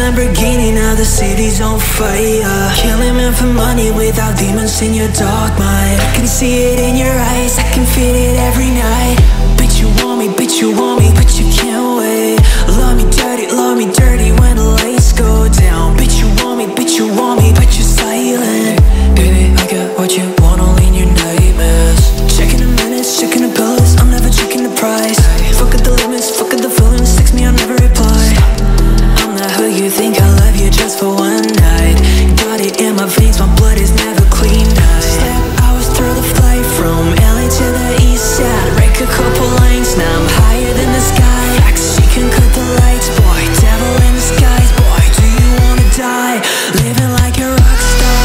Lamborghini, now the city's on fire. Killing men for money without demons in your dark mind. I can see it in your eyes, I can feel it every night. Bitch, you want me, bitch, you want me, but you can't wait. Love me dirty when the lights go down. Bitch, you want me, but you're silent. Baby, I got what you want, only in your nightmares. Checking the minutes, checking the bills, I'm never checking the price. Fuck at the limits, fuck at the feelings, text me, I'll never reply. I'm not who you think, I love you just for one night. Got it in my veins, my blood is never clean. Step hours through the flight from LA to the east side. Break a couple lanes, now I'm higher than the sky. She can cut the lights, boy, devil in disguise. Boy, do you wanna die, living like a rock star?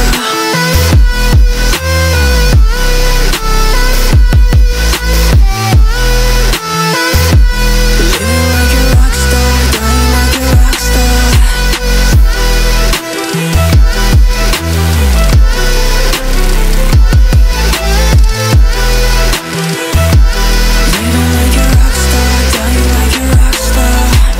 Living like a rock star, dying like a rock star. Living like a rock star, dying like a rock star.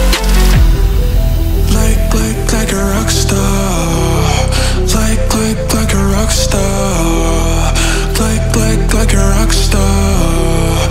Like a rock star. Like a rock star. Like a rock star.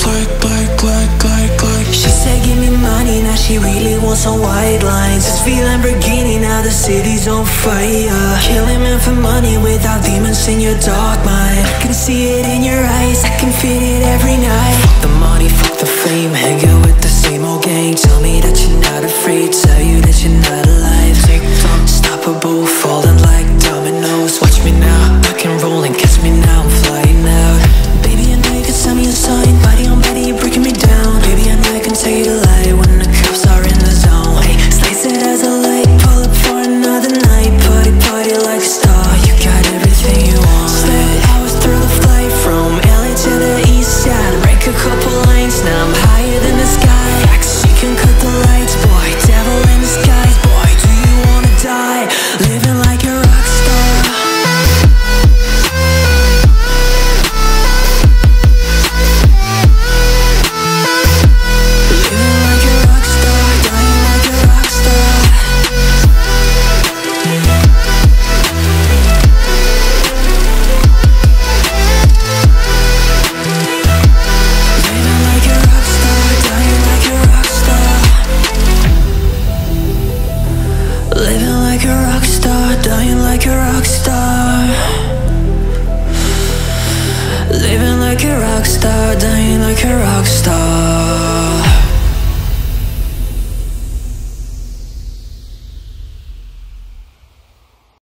Like. She said give me money, now she really wants some white lines. It's V Lamborghini, now the city's on fire. Killing men for money without demons in your dark mind. I can see it in your eyes, I can feel it every night. Fuck the money, fuck the fame, hang out with the same old gang. Tell me that you're not afraid, tell you that you're not alive. Unstoppable, falling like dominoes. Watch me now, rock and rolling, catch me now, I'm flying out. Baby, I know you can send me a sign, body on body, you're breaking me down. Baby, I know I can tell you to lie when the cops are in the zone. Hey, slice it as a light, pull up for another night. Party like a star, you got everything you want. Step hours through the flight from LA to the east side. Break a couple lanes, now I'm higher than the sky. She can cut the lights, boy, devil in disguise. Boy, do you wanna die, living like a rock star? Living like a rock star, dying like a rock star. Living like a rock star, dying like a rock star. Living like a rock star, dying like a rock star. Living like a rock star, dying like a rock star.